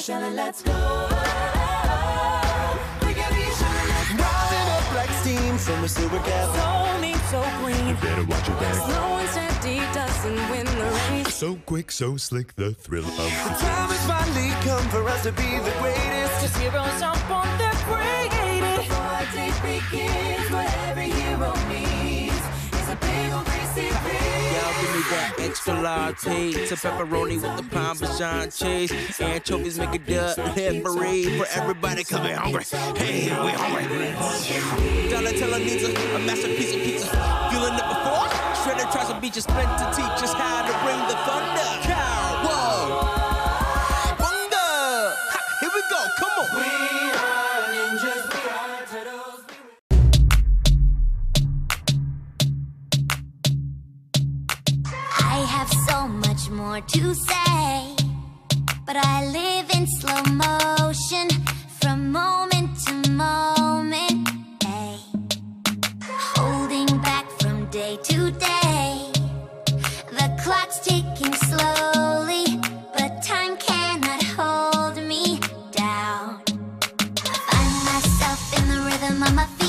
Shelly, let's go. We can be Shelly, let's go. Rising up like steam from a silver cap. So neat, so clean. You better watch your back. Slow and steady doesn't win the race. So quick, so slick, the thrill of the Time has finally come for us to be the greatest. Just heroes up on their created. Before our date begins, what every hero needs is a big old greasy pig. Y'all give me that extra latte, some pepperoni with the Parmesan cheese, anchovies make it delivery for everybody coming hungry. Hey, we hungry. Donatella needs a masterpiece of pizza. Feeling it before? Shredder tries to beat you, split to teach us how to bring the thunder. Cow, whoa, bunga. Ha, here we go, come on. We are ninjas, we are turtles. I have so much more to say, but I live in slow motion from moment to moment, ay. Holding back from day to day. The clock's ticking slowly, but time cannot hold me down. I find myself in the rhythm of my feet.